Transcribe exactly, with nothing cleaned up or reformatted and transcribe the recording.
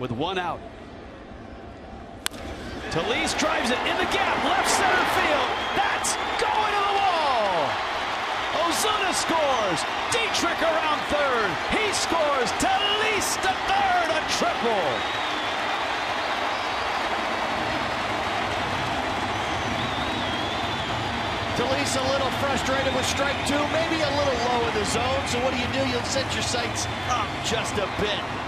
with one out. Telis drives it in the gap, left center field. That's going to the wall. Ozuna scores. Dietrich around third. He scores. Telis to third, a triple. Telis a little frustrated with strike two, maybe a little low in the zone. So what do you do? You'll set your sights up just a bit.